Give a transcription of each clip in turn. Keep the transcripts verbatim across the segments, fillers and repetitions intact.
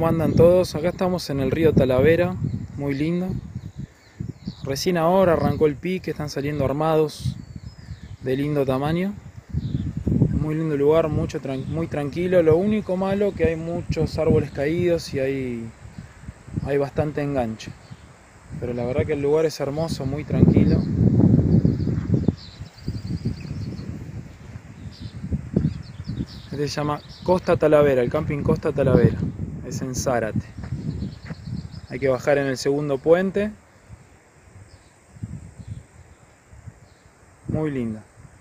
¿cómo andan todos? Acá estamos en el río Talavera, muy lindo. Recién ahora arrancó el pique, están saliendo armados de lindo tamaño. Muy lindo lugar, mucho, muy tranquilo. Lo único malo que hay muchos árboles caídos y hay, hay bastante enganche. Pero la verdad que el lugar es hermoso, muy tranquilo. Este se llama Costa Talavera, el camping Costa Talavera. Es en Zárate. Hay que bajar en el segundo puente. Muy linda.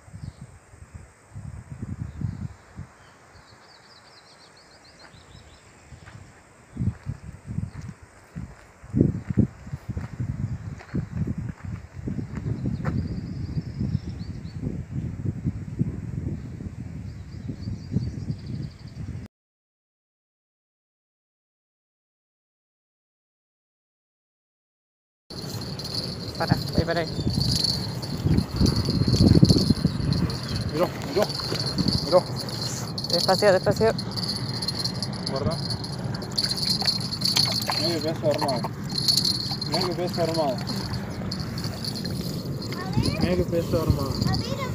Para, voy para ahí. Miró, miró, miró. Despacio, despacio. Guarda. Mira que pedazo armado. Mira que pedazo armado. Mira que pedazo armado.